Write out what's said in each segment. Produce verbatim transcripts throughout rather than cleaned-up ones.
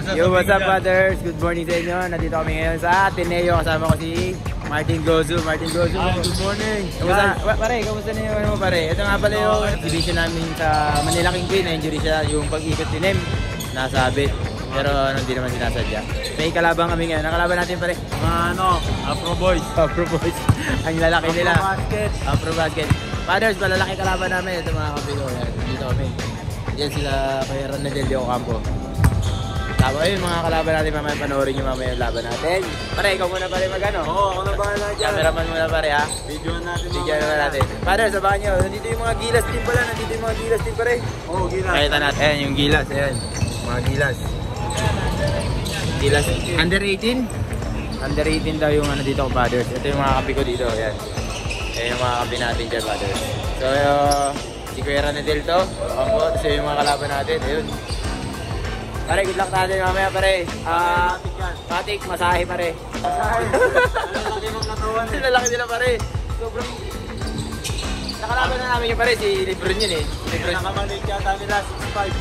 Yo, what's up, brothers? Good morning sa inyo. Nandito kami ngayon sa Ateneo. Kasama ko si Martin Gozu. Martin Gozu. Hi, good morning. Kamusta? Pare, kamusta na yung ano mo, pare? Ito nga pala yung exhibition namin sa Manila King Queen. Na-injury siya yung pag-ikot ni Nem. Nasabit. Pero ano, hindi naman sinasadya. May kalabang kami ngayon. Nakalaban natin, pare. Mga ano, Afro Boys. Afro Boys. Ang lalaki nila. Afro Basket. Afro Basket. Fathers, malalaki kalaban namin. Ito mga kapigo. Dito kami. Yan sila kay Ronaldel de Ocampo. Tapos ayun, mga kalaban natin mamaya, panoorin nyo mamaya yung laban natin. Pare, ikaw muna pare mag-ano? Oo, ako na bahala dyan. Cameraman muna pare ha. Videoan natin. Videoan naman natin. Pare, sabahan nyo. Nandito yung mga gilas team pala. Nandito yung mga gilas team pare. Oo, gilas. Nakita natin. Ayan yung gilas. Ayan. Mga gilas. Gilas. Under eighteen? Under eighteen daw yung ano dito, fathers. Ito yung mga kapi ko dito. Ayan. Ayan yung mga kapi natin dyan, fathers. So, uh, si Kuya Ronaldel to. Ocampo. Tapos yung mga kalaban natin. Ayun. Pare, good luck natin mamaya pare. Ah, uh, matik, masahe pare. Masahe. Lalaki ng katawan. Lalaki nila pare. Sobrang... Nakalaban na namin yung pare, si Lebron yun eh. Lebron. Nakamalik yata nila, six five.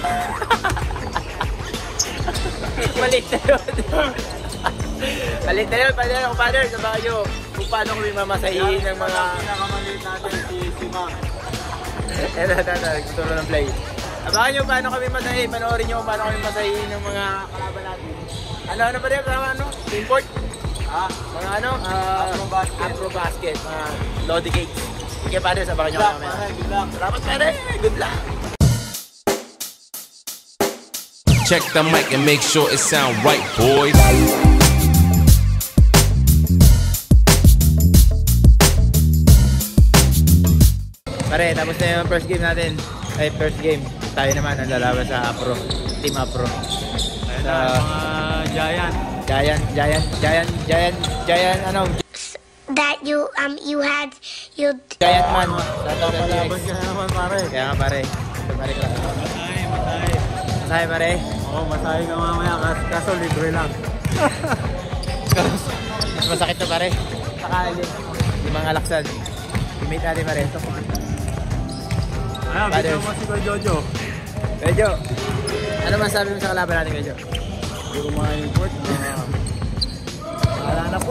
Malit na yun. Malit na yun, pwede na father, sabahan nyo kung paano kami mamasahin ng mga... Nakamalik natin si Sima. Eto, eto, eto, nagtuturo ng play. Sabahan nyo paano kami masahin, panoorin nyo kung paano kami masahin ng mga kalaban natin. Ano, ano ba rin, ano? Import? Ah, Mga ano? Uh, Afro Basket. Afro Basket, mga Lodi Cakes. Sige, father, sabahan nyo kami. good luck. Salamat, pare. Good luck. Check the mic and make sure it sound right, boys. Pare, tapos na yung first game natin. Ay, first game. Tayo naman ang lalaban sa Afro. Team Afro. Ayun na, mga Giant. Giant, Giant, Giant, Giant, Giant, ano? That you um you had you Giant man. Sa Palaban ka na naman pare. Kaya nga pare. Pare ka lang. Masahe, masahe. Masahe pare. Oo, masahe ka mamaya, kaso libre lang. Mas masakit na pare. Sakali. Yung mga laksan. Imate natin pare. Ayan, Father. video mo si Kuya Jojo. Medyo. Ano masabi mo sa kalaban natin, Medyo? Hindi ko mga import. Wala na po.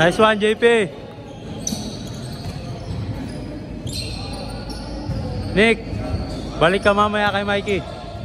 Nice one, J P. Nick, balik ka mamaya kay Mikey.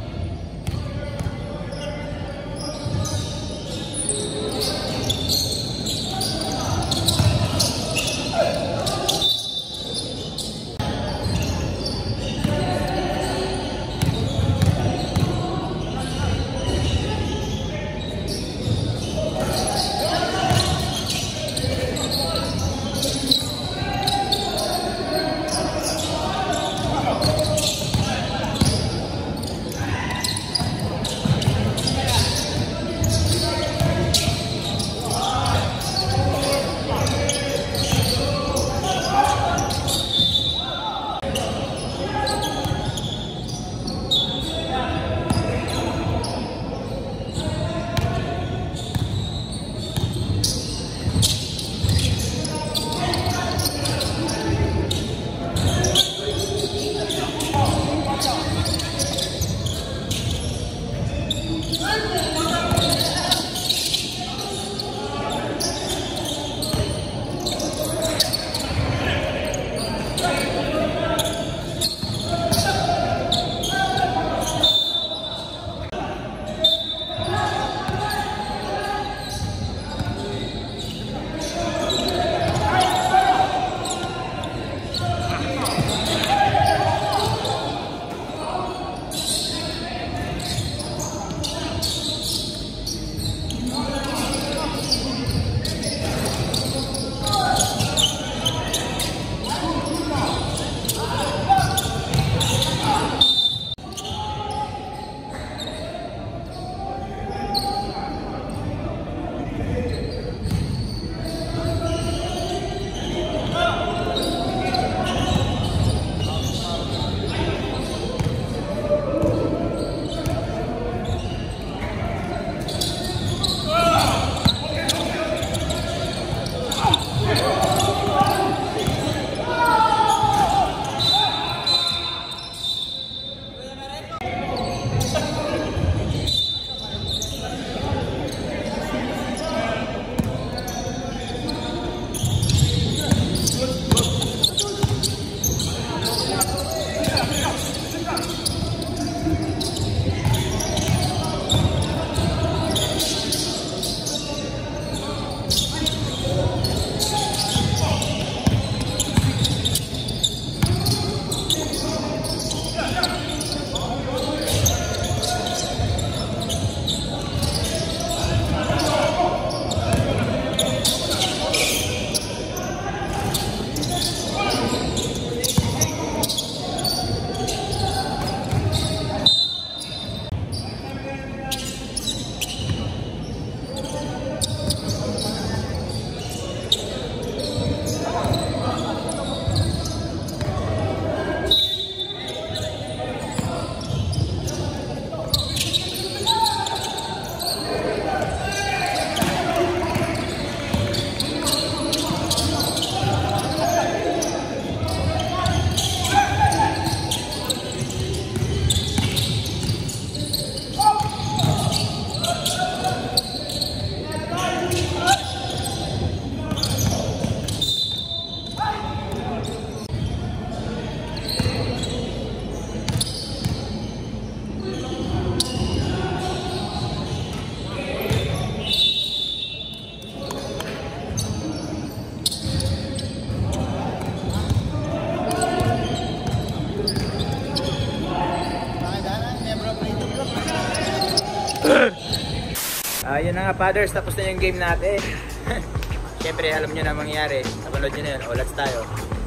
Uh, yun na nga, Fathers, tapos na yung game natin. Siyempre, alam nyo na mangyayari. Napanood nyo na yun. O, let's tayo.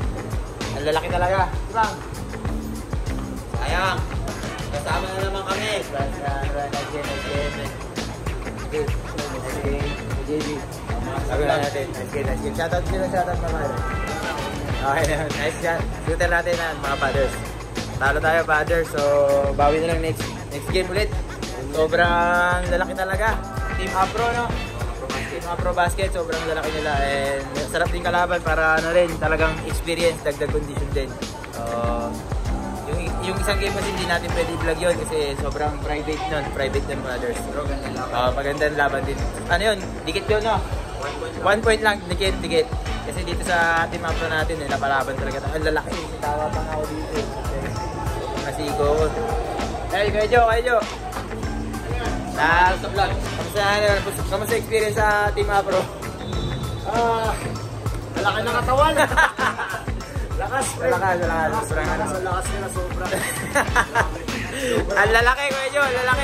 Ang lalaki talaga. Ibang. Sayang. Kasama na naman kami. Basta, nice game, nice game. Okay. Nice game. J B. Sabi lang natin. Nice game, nice game. Shoutout sila, shoutout naman. Okay na. Nice shot. Shooter natin na, mga Fathers. Talo tayo, Fathers. So, bawi na lang next, next game ulit. Sobrang lalaki talaga. Team Afro, no? Team Afro Basket, sobrang lalaki nila. And sarap din kalaban para ano rin, talagang experience, dagdag condition din. Uh, yung, yung isang game kasi hindi natin pwede i-vlog yun kasi sobrang private nun. Private nun, Fathers. Uh, magandang laban din. Ano yun? Dikit yun, no? One point lang, dikit, dikit. Kasi dito sa team up natin, eh, napalaban talaga. Ang lalaki, tawa pa nga ako dito. Masigo ko. Hey, kayo Jo, kayo Jo. Nah, kamusta, kamusta experience sa team up, bro? Ah, malaki ng katawan. Lakas, Lakas, lakas. Sobrang ano. Sa lakas nila sobra. Ang lalaki, kuya Jo, ang lalaki.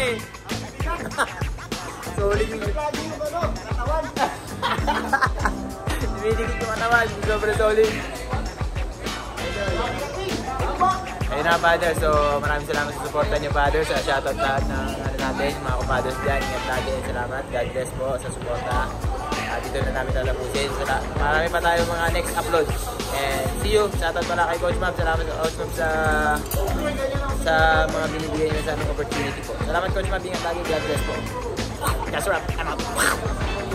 Solid yung Katawan. dumidikit yung katawan, sobrang solid. Ayun na, Father. So, maraming salamat sa suporta niyo, Father. Sa shoutout lahat ng ano natin, mga kapaders dyan. Ingat lagi. Salamat. God bless po sa suporta. At dito na namin tatapusin. Sala- Marami pa tayo mga next upload. And see you. Shoutout pala kay Coach Mab. Salamat sa Coach Mab sa sa mga binibigay niyo sa aming opportunity po. Salamat, Coach Mab. Ingat lagi. God bless po. That's a wrap. I'm out.